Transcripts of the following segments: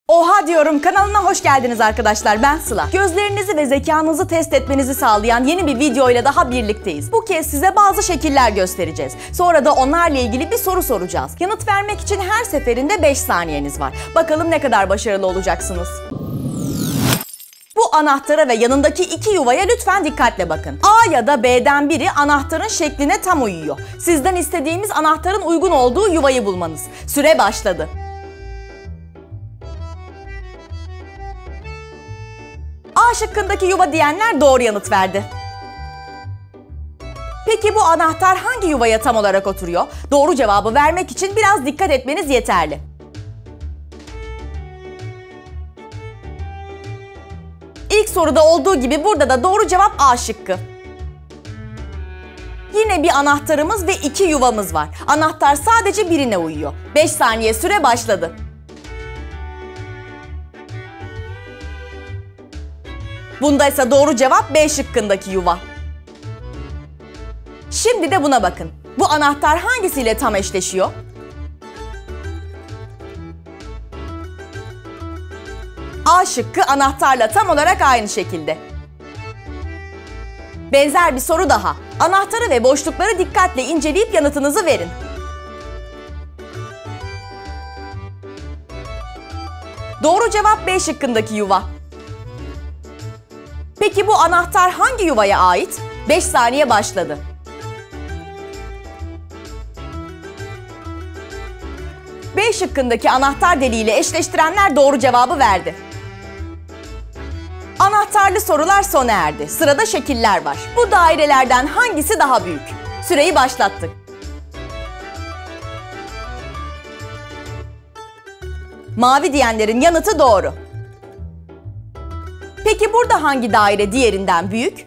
Oha diyorum kanalına hoş geldiniz arkadaşlar, ben Sıla. Gözlerinizi ve zekanızı test etmenizi sağlayan yeni bir video ile daha birlikteyiz. Bu kez size bazı şekiller göstereceğiz. Sonra da onlarla ilgili bir soru soracağız. Yanıt vermek için her seferinde 5 saniyeniz var. Bakalım ne kadar başarılı olacaksınız. Bu anahtara ve yanındaki iki yuvaya lütfen dikkatle bakın. A ya da B'den biri anahtarın şekline tam uyuyor. Sizden istediğimiz anahtarın uygun olduğu yuvayı bulmanız. Süre başladı. A şıkkındaki yuva diyenler doğru yanıt verdi. Peki bu anahtar hangi yuvaya tam olarak oturuyor? Doğru cevabı vermek için biraz dikkat etmeniz yeterli. İlk soruda olduğu gibi burada da doğru cevap A şıkkı. Yine bir anahtarımız ve iki yuvamız var. Anahtar sadece birine uyuyor. 5 saniye süre başladı. Bunda ise doğru cevap B şıkkındaki yuva. Şimdi de buna bakın. Bu anahtar hangisiyle tam eşleşiyor? A şıkkı anahtarla tam olarak aynı şekilde. Benzer bir soru daha. Anahtarı ve boşlukları dikkatle inceleyip yanıtınızı verin. Doğru cevap B şıkkındaki yuva. Peki bu anahtar hangi yuvaya ait? 5 saniye başladı. B şıkkındaki anahtar deliğiyle eşleştirenler doğru cevabı verdi. Anahtarlı sorular sona erdi. Sırada şekiller var. Bu dairelerden hangisi daha büyük? Süreyi başlattık. Mavi diyenlerin yanıtı doğru. Peki burada hangi daire diğerinden büyük?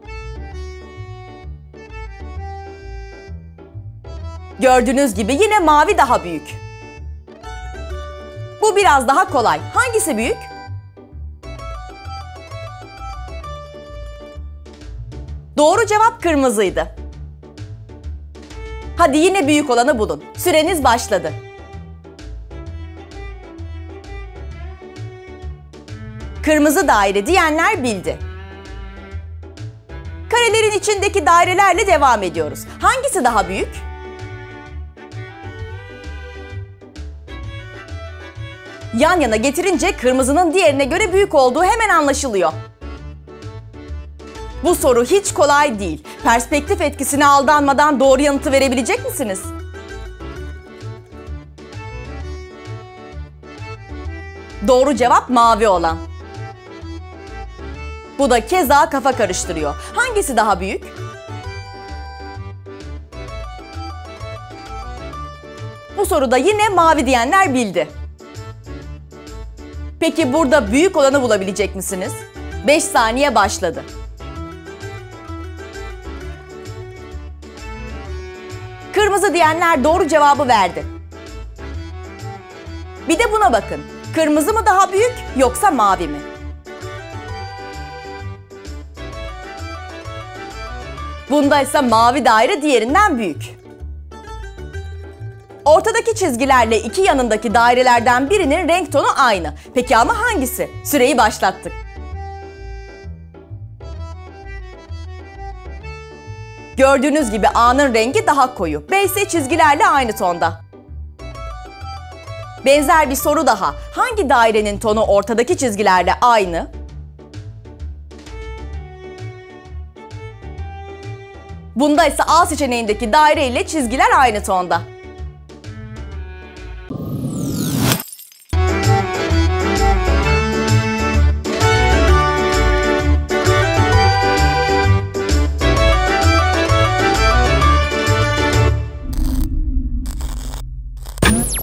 Gördüğünüz gibi yine mavi daha büyük. Bu biraz daha kolay. Hangisi büyük? Doğru cevap kırmızıydı. Hadi yine büyük olanı bulun. Süreniz başladı. Kırmızı daire diyenler bildi. Karelerin içindeki dairelerle devam ediyoruz. Hangisi daha büyük? Yan yana getirince kırmızının diğerine göre büyük olduğu hemen anlaşılıyor. Bu soru hiç kolay değil. Perspektif etkisine aldanmadan doğru yanıtı verebilecek misiniz? Doğru cevap mavi olan. Bu da keza kafa karıştırıyor. Hangisi daha büyük? Bu soruda yine mavi diyenler bildi. Peki burada büyük olanı bulabilecek misiniz? 5 saniye başladı. Kırmızı diyenler doğru cevabı verdi. Bir de buna bakın. Kırmızı mı daha büyük yoksa mavi mi? Bunda ise mavi daire diğerinden büyük. Ortadaki çizgilerle iki yanındaki dairelerden birinin renk tonu aynı. Peki ama hangisi? Süreyi başlattık. Gördüğünüz gibi A'nın rengi daha koyu. B ise çizgilerle aynı tonda. Benzer bir soru daha. Hangi dairenin tonu ortadaki çizgilerle aynı? Bunda ise A seçeneğindeki daire ile çizgiler aynı tonda.